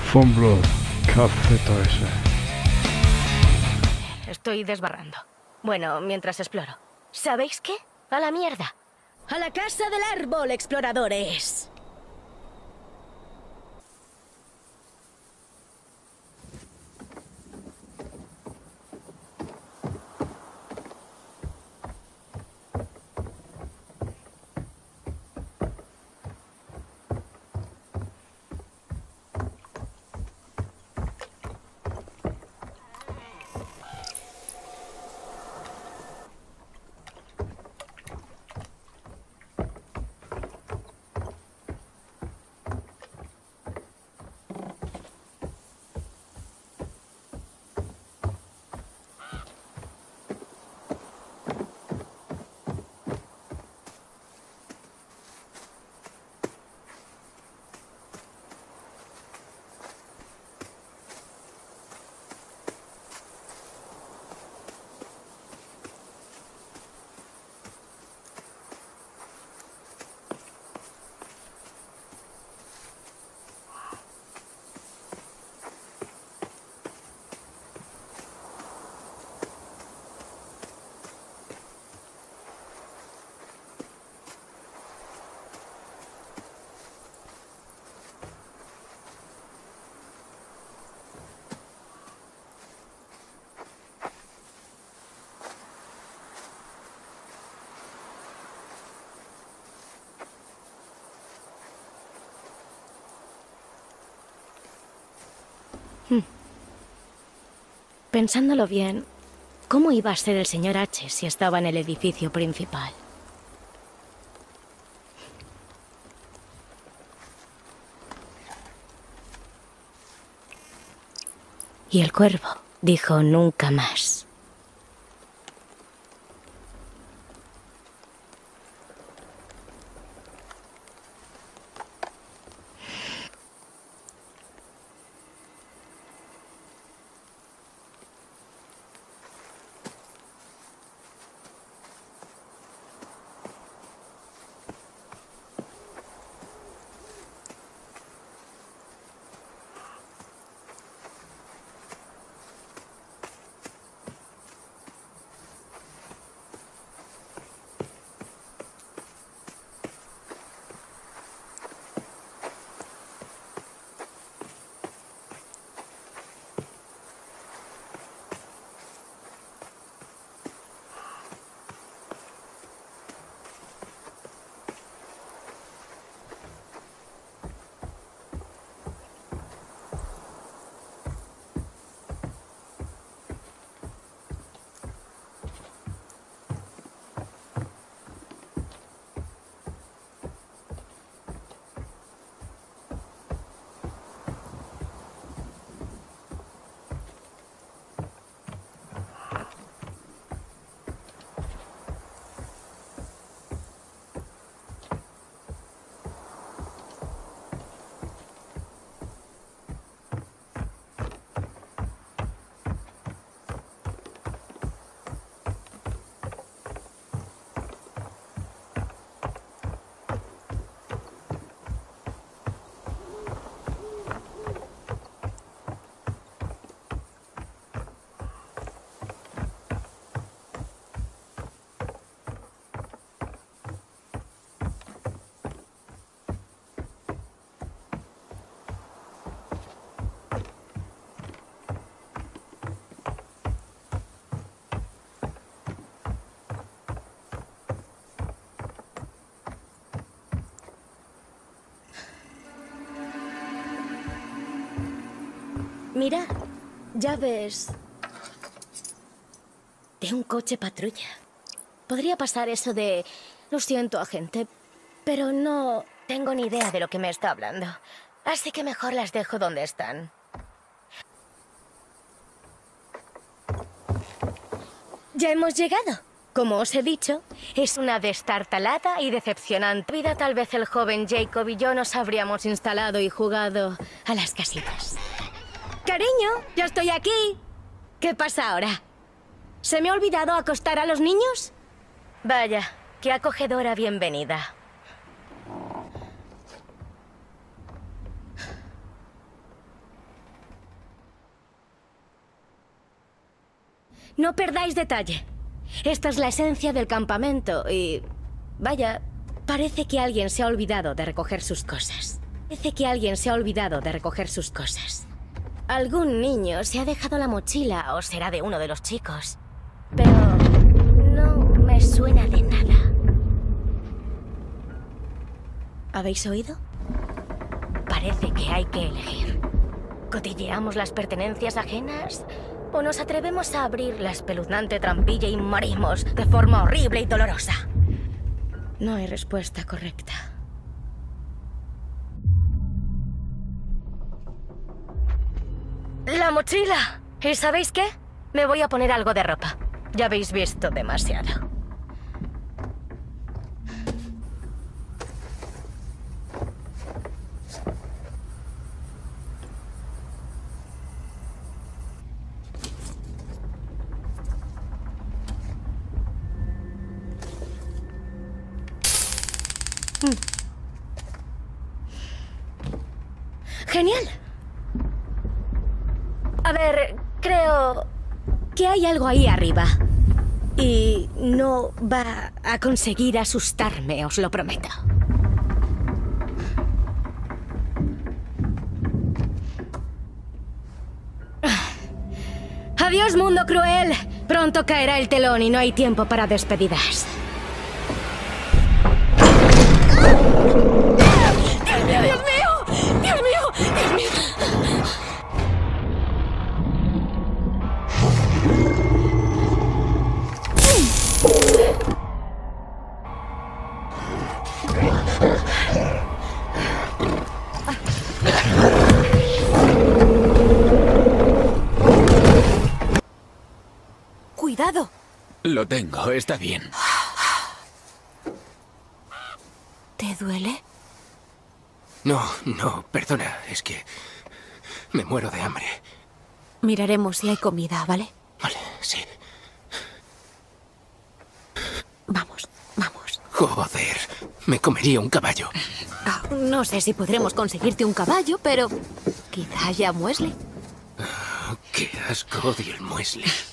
Fumblood, KZS. Estoy desbarrando. Bueno, mientras exploro. ¿Sabéis qué? ¡A la mierda! ¡A la casa del árbol, exploradores! Pensándolo bien, ¿cómo iba a ser el señor H si estaba en el edificio principal? Y el cuervo dijo nunca más. Mira, llaves de un coche patrulla. Podría pasar eso de... Lo siento, agente, pero no tengo ni idea de lo que me está hablando. Así que mejor las dejo donde están. Ya hemos llegado. Como os he dicho, es una destartalada y decepcionante vida. Tal vez el joven Jacob y yo nos habríamos instalado y jugado a las casitas. Cariño, ya estoy aquí. ¿Qué pasa ahora? ¿Se me ha olvidado acostar a los niños? Vaya, qué acogedora bienvenida. No perdáis detalle. Esta es la esencia del campamento y... Vaya, parece que alguien se ha olvidado de recoger sus cosas. Algún niño se ha dejado la mochila o será de uno de los chicos. Pero no me suena de nada. ¿Habéis oído? Parece que hay que elegir. ¿Cotilleamos las pertenencias ajenas? ¿O nos atrevemos a abrir la espeluznante trampilla y morimos de forma horrible y dolorosa? No hay respuesta correcta. ¡La mochila! ¿Y sabéis qué? Me voy a poner algo de ropa. Ya habéis visto demasiado. Genial. A ver, creo que hay algo ahí arriba. Y no va a conseguir asustarme, os lo prometo. Adiós, mundo cruel. Pronto caerá el telón y no hay tiempo para despedidas. ¡Dios mío! ¡Dios mío! ¡Dios mío! ¡Cuidado! Lo tengo, está bien. ¿Te duele? No, perdona, es que me muero de hambre. Miraremos si hay comida, ¿vale? Vale, sí. Vamos. Joder, me comería un caballo. No sé si podremos conseguirte un caballo, pero quizá haya muesli. Qué asco, odio el muesli.